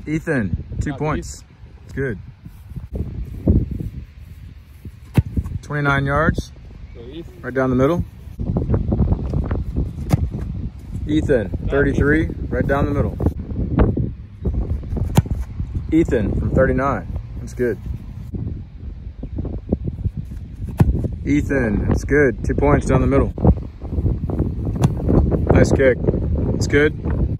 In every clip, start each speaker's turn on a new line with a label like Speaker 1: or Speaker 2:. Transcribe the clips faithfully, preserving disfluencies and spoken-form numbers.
Speaker 1: Ethan, two
Speaker 2: Got
Speaker 1: points. It's good. twenty-nine yards.
Speaker 2: Go Ethan.
Speaker 1: Right down the middle. Ethan, thirty-three, right down the middle. Ethan from thirty-nine. That's good. Ethan, that's good. Two points down the middle. Nice kick. It's good.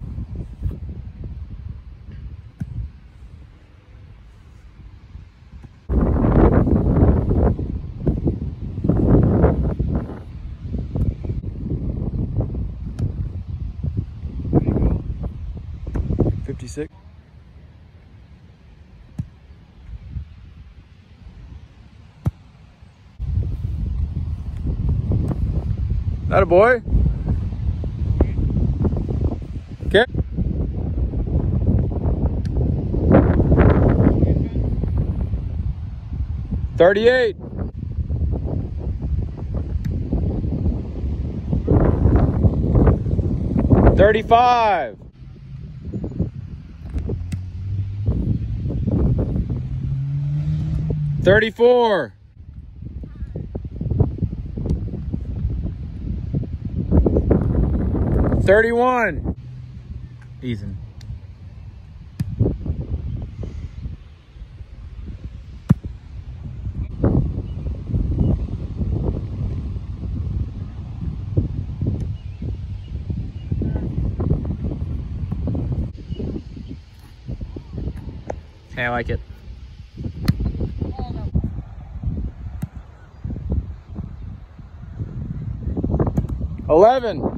Speaker 1: fifty-six. That a boy. Okay. thirty-eight. thirty-five. thirty-four. thirty-one. Ethan.
Speaker 2: Hey, I like it.
Speaker 1: eleven.